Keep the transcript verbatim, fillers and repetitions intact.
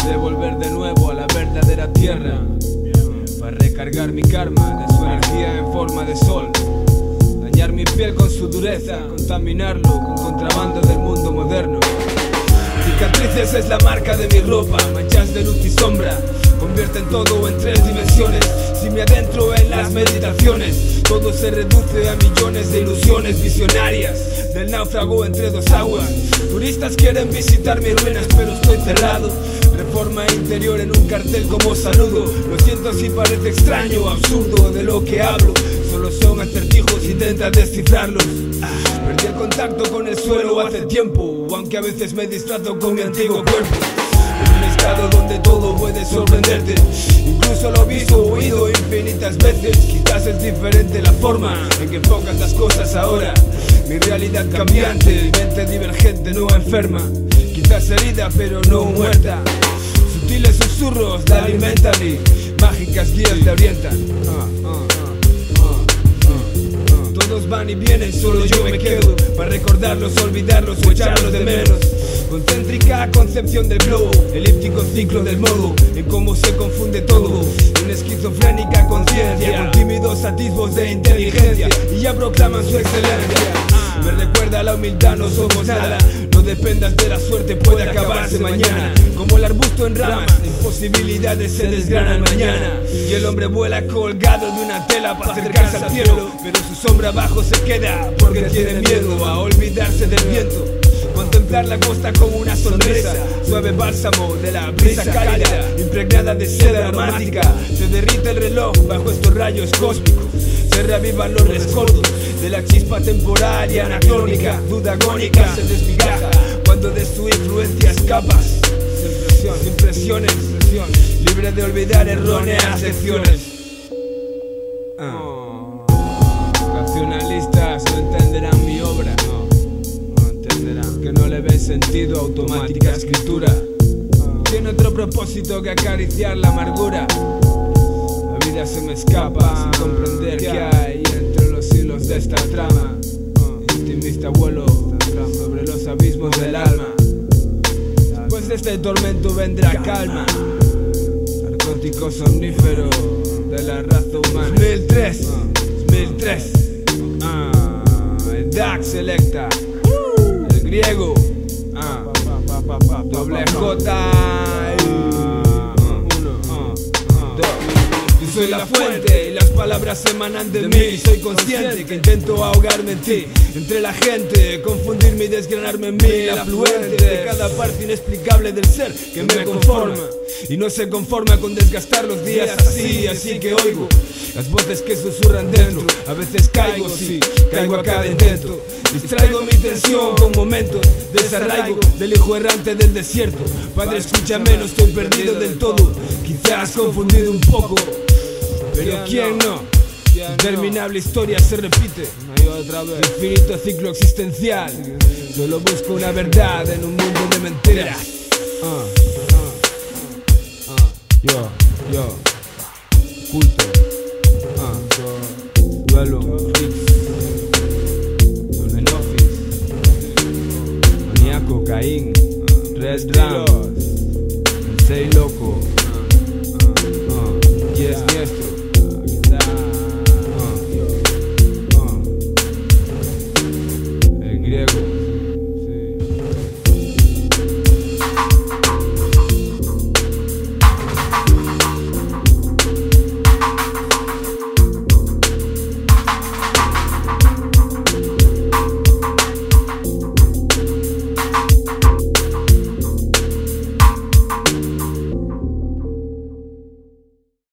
de volver de nuevo a la verdadera tierra, para recargar mi karma de su energía en forma de sol, dañar mi piel con su dureza, contaminarlo con contrabando del mundo moderno. Cicatrices es la marca de mi ropa, manchas de luz y sombra convierten todo en tres dimensiones. Si me adentro en las meditaciones, todo se reduce a millones de ilusiones visionarias del náufrago entre dos aguas. Turistas quieren visitar mis ruinas, pero estoy cerrado. Reforma interior en un cartel como saludo. Lo siento si parece extraño o absurdo de lo que hablo. Solo son acertijos, intenta descifrarlos. Perdí el contacto con el suelo hace tiempo, aunque a veces me distrato con mi antiguo cuerpo. En un estado donde todo puede sorprenderte, incluso lo visto o oído infinitas veces. Quizás es diferente la forma en que enfocas las cosas ahora. Mi realidad cambiante, mente divergente, no enferma. Quizás herida pero no muerta. Sutiles susurros de alimentan y mágicas guías te orientan. uh, uh, uh, uh, uh. Todos van y vienen, solo yo me quedo para recordarlos, olvidarlos o echarlos de menos. Concéntrica concepción del globo, elíptico ciclo del modo, en cómo se confunde todo. Una esquizofrénica conciencia, con tímidos atisbos de inteligencia, y ya proclaman su excelencia. Me recuerda a la humildad, no somos nada. No dependas de la suerte, puede acabarse mañana. Como el arbusto en ramas, imposibilidades se desgranan mañana. Y el hombre vuela colgado de una tela para acercarse al cielo, pero su sombra abajo se queda porque tiene miedo a olvidarse del viento. Contemplar la costa como una sonrisa, suave bálsamo de la brisa cálida, impregnada de seda aromática. Se derrite el reloj bajo estos rayos cósmicos, se reavivan los rescoldos de la chispa temporal y anacrónica. Duda agónica se desmigaja cuando de su influencia escapas. Sin presiones, libre de olvidar erróneas lecciones. Oh. Nacionalistas no entenderán mi obra, no, no entenderán que no le ven sentido a automática escritura. Tiene otro propósito que acariciar la amargura. La vida se me escapa sin comprender qué hay entre los hilos de esta trama. Intimista vuelo sobre los abismos del alma. Después de este tormento vendrá calma. Narcótico somnífero de la raza humana. dos mil tres, dos mil tres. Ah, el Dax Selecta, el griego, ah, doble J. Soy la fuente y las palabras emanan de mí. Soy consciente que intento ahogarme en ti, entre la gente, confundirme y desgranarme en mí. El afluente de cada parte inexplicable del ser que me conforma y no se conforma con desgastar los días así. Así que oigo las voces que susurran dentro. A veces caigo, sí, caigo a cada intento. Distraigo mi tensión con momentos de desarraigo del hijo errante del desierto. Padre, escúchame, no estoy perdido del todo. Quizás confundido un poco, pero ¿quién no? Interminable historia se repite otra vez. Infinito ciclo existencial. Solo busco una verdad en un mundo de mentiras. uh, uh, uh. Yo, yo, culto, uh. duelo, maníaco, Caín, Red Ram, el Sei Loco, uh, uh. Yes, yes.